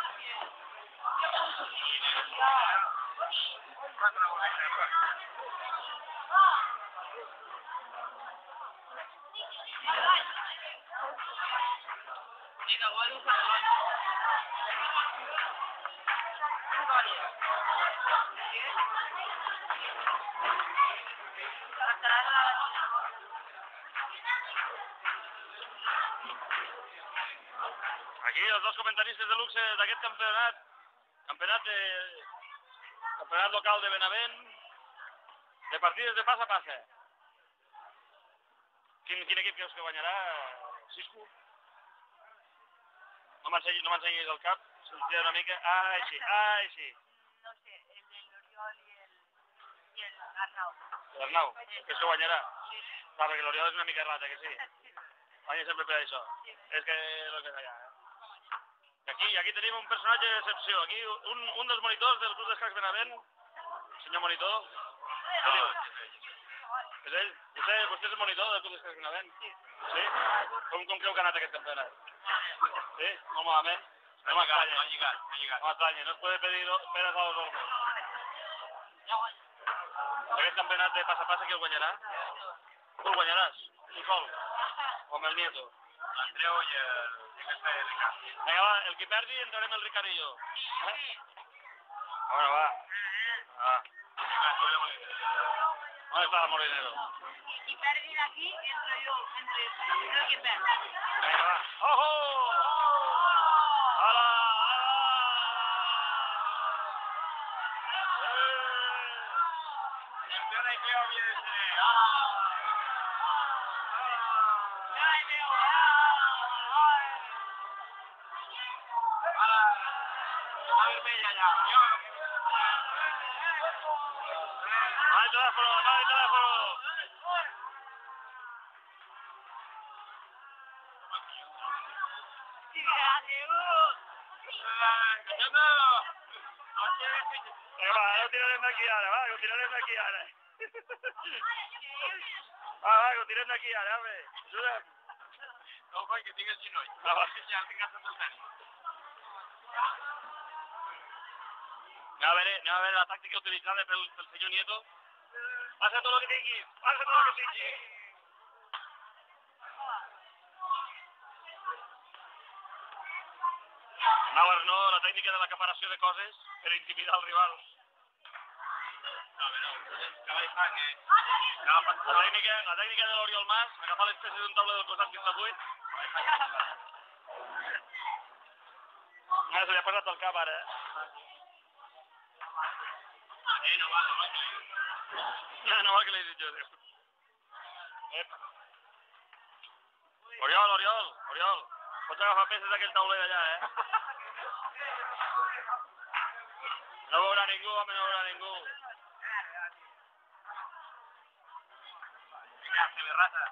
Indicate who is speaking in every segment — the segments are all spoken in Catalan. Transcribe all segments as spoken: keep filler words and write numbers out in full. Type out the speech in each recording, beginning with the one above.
Speaker 1: Aquí els dos comentaristes de luxe d'aquest campionat, campionat de campionat local de Benavent, de partides de pas a passa. Quin, quin equip creus que guanyarà, Cisco? No m'ensenyis el cap, se'ls tira una mica. Ai, sí, ai, sí.
Speaker 2: No sé, el de l'Oriol i el, i el Arnau.
Speaker 1: L'Arnau, creus que guanyarà?
Speaker 2: Sí.
Speaker 1: Clar, perquè l'Oriol és una mica rata, que sí? Guanya sempre per això. És que és el que és allà, eh? I aquí, aquí tenim un personatge d'excepció. Aquí un, un dels monitors del Club d'Escacs Benavent, senyor monitor. Què diu? És ell? Vostè, vostè és el monitor del Club d'Escacs Benavent? Sí. Sí? Com, com creu que ha anat aquest campionat? Sí? Molt malament? No m'estranya. No ha lligat, no ha lligat. No m'estranya, no es puede pedir peras a los olmos. Aquest campionat de pas a pas, qui el guanyarà? Tu el guanyaràs? Tu sol? O amb el Nieto? L'Andreu i el... Vinga, va, el que perdi entrarem el Ricard i jo. Eh? Bueno, va. Va. On està el Molinero?
Speaker 2: Qui perdi d'aquí, entro jo, entre el que perdi.
Speaker 1: Vinga, va. Ojo! Ala, ala! Campeón de Cleo viene. ¡Ay, Leo! ¡A vermella ya! ¡No hay teléfono! ¡No hay teléfono! Vinga, va, ara ho tirarem d'aquí ara, va, que ho tirarem d'aquí ara. Va, va, que ho tirem d'aquí ara, home. Ajuda'm. No, coi, que tinc el genoll. Ah, va. Ja el tinc gastat el tenis. Anem a veure, anem a veure la tàctica utilitzada pel, pel senyor Nieto. Passa tot el que tingui, passa tot el que tingui. Anau Arnó, la tècnica de l'acaparació de coses per intimidar el rival. No, no, cavall fa que... La tècnica, la tècnica de l'Oriol Mas, agafar les peces d'un taula del costat que està buit. No, se li ha passat el cap ara, eh? Eh, no val, no val que li dic. No, no val que li dic jo, tio. Ep. Oriol, Oriol, Oriol. Pots agafar peces d'aquell tauler d'allà, eh? No veurà ningú, home, no veurà ningú. Vinga, se ve rata.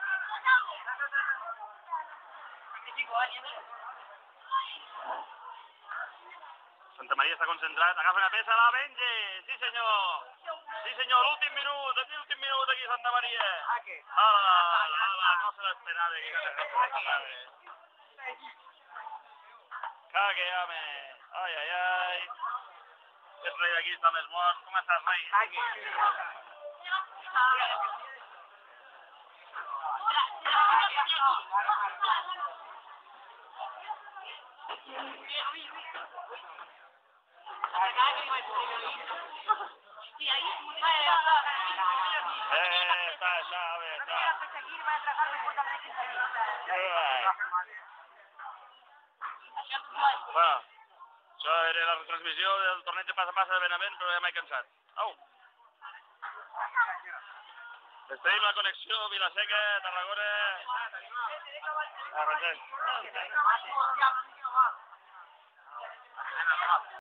Speaker 1: Santa Maria està concentrat. Agafa una peça, la venge! Sí, senyor! Sí, senyor, l'últim minut, l'últim minut aquí, Santa Maria. Ala, ala, no se l'esperava aquí. Cague, home. Ai, ai, ai. Aquest rei d'aquí està més mort. Com estàs, rei? Eh, està, està, a veure, està. Bueno, això era la retransmissió del torneig de pas a passa de Benavent, però ja m'he cansat. Au! Despedim la connexió Vila-seca, Tarragona... Ah, Francesc.